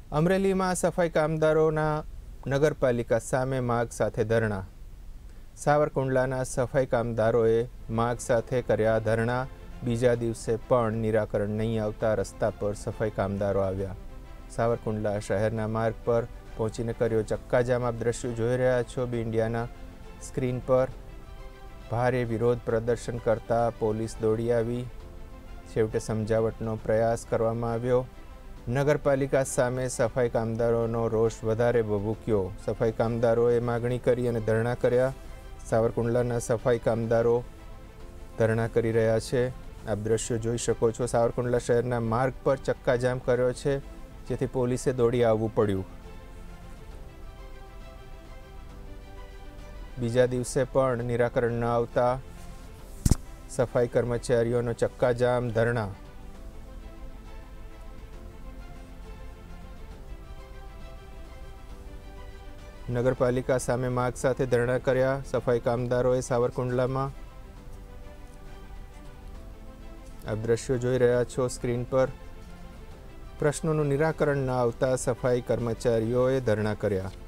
અમરેલીમાં સફાઈ કામદારોના નગરપાલિકા સામે માગ સાથે ધરણા. સાવરકુંડલાના સફાઈ કામદારોએ માગ સાથે કર્યા ધરણા. બીજા દિવસે પણ નિરાકરણ નહીં આવતા રસ્તા પર સફાઈ કામદારો આવ્યા. સાવરકુંડલા શહેરના માર્ગ પર પહોંચીને કર્યો ચક્કાજામ. આપ દ્રશ્યો જોઈ રહ્યા છો બી ઇન્ડિયાના સ્ક્રીન પર. ભારે વિરોધ પ્રદર્શન કરતા પોલીસ દોડી આવી. છેવટે સમજાવટનો પ્રયાસ કરવામાં આવ્યો. નગરપાલિકા સામે સફાઈ કામદારોનો રોષ વધારે ભભૂક્યો. સફાઈ કામદારોએ માગણી કરી અને ધરણા કર્યા. સાવરકુંડલાના સફાઈ કામદારો ધરણા કરી રહ્યા છે. આપ દ્રશ્યો જોઈ શકો છો. સાવરકુંડલા શહેરના માર્ગ પર ચક્કાજામ કર્યો છે, જેથી પોલીસે દોડી આવવું પડ્યું. બીજા દિવસે પણ નિરાકરણ ન આવતા સફાઈ કર્મચારીઓનો ચક્કાજામ, ધરણા. નગરપાલિકા સામે માગ સાથે ધરણા કર્યા સફાઈ કામદારોએ સાવરકુંડલામાં. આપ દ્રશ્યો જોઈ રહ્યા છો સ્ક્રીન પર. પ્રશ્નોનું નિરાકરણ ન આવતા સફાઈ કર્મચારીઓએ ધરણા કર્યા.